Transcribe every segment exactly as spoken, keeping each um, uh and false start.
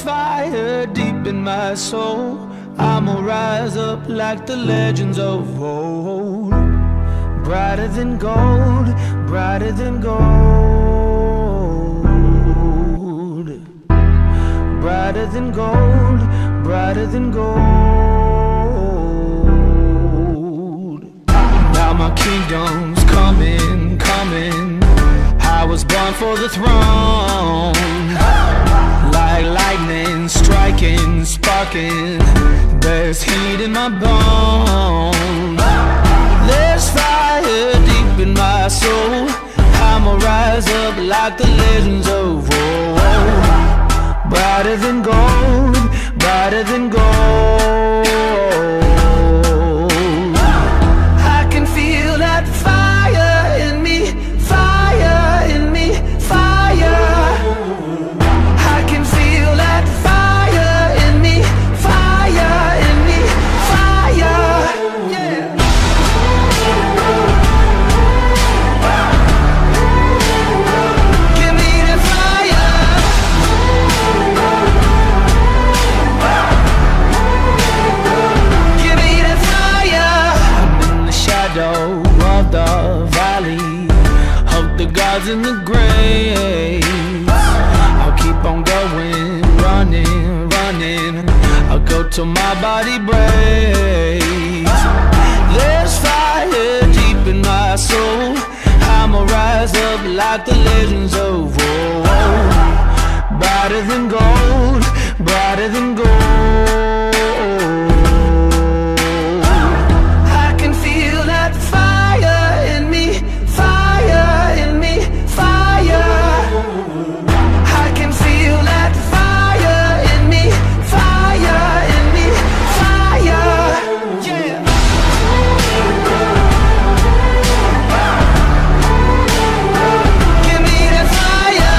fire deep in my soul. I'ma rise up like the legends of old. Brighter than gold, brighter than gold. Brighter than gold, brighter than gold. Now my kingdom's coming, coming. I was born for the throne. Like lightning striking, sparking. There's heat in my bones. There's fire deep in my soul. I'ma rise up like the legends of old. Brighter than gold, brighter than gold. I can feel that fire in me, fire in me, fire. I can feel that fire in me, fire in me, fire. Yeah. Give me the fire. Give me the fire. I'm in the shadow of the valley, of the gods in the grave. I'll keep on going, running, running. I'll go till my body breaks. There's fire deep in my soul. I'ma rise up like the legends of old. Brighter than gold, brighter than gold. I can feel that fire in me, fire in me, fire. I can feel that fire in me, fire in me, fire. Yeah. Give me that fire.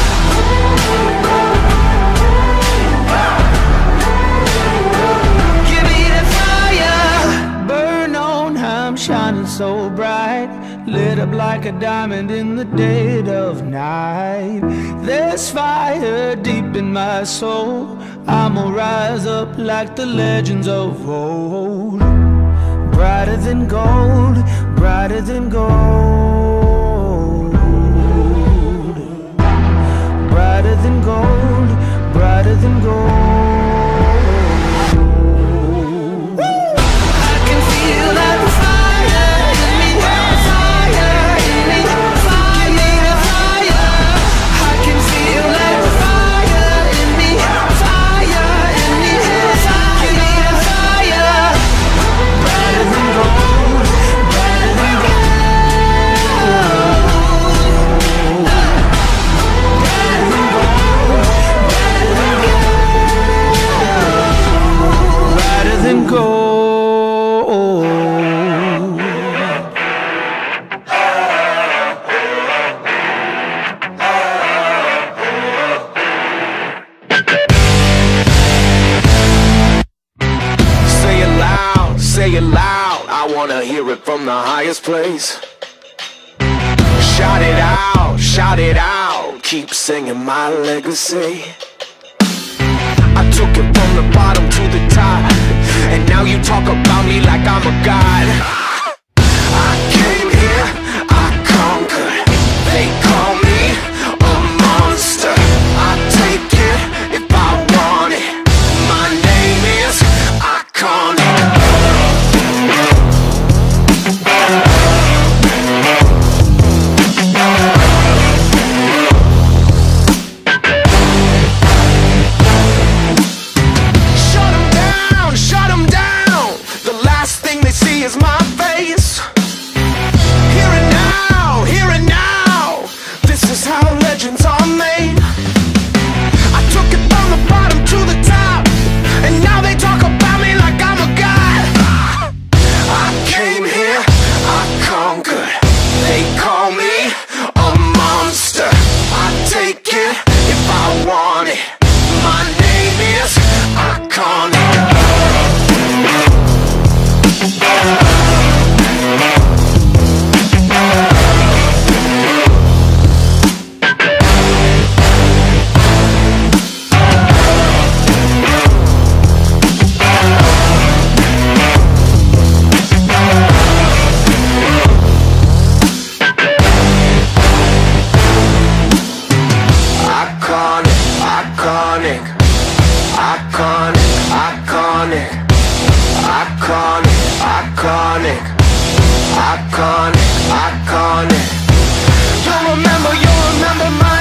Give me that fire. Burn on, I'm shining so bright, lit up like a diamond in the dead of night. There's fire deep in my soul. I'ma rise up like the legends of old. Brighter than gold, brighter than gold. Brighter than gold, brighter than gold. I can feel that fire in me, fire in me, fire, fire. I can feel that fire in me, fire in me, fire, fire. Brighter than gold, brighter than gold. Brighter than gold, brighter than gold. Brighter than gold. Say it loud, say it loud. I wanna hear it from the highest place. Shout it out, shout it out. Keep singing my legacy. I took it from the bottom to the top, and now you talk about me like I'm a god. I came here, I conquered. They call me a monster. I take it if I want it. My name is Iconic. Shut 'em down, shut 'em down. The last thing they see is my face. Iconic, iconic, iconic, iconic, iconic, iconic. You'll remember, you'll remember my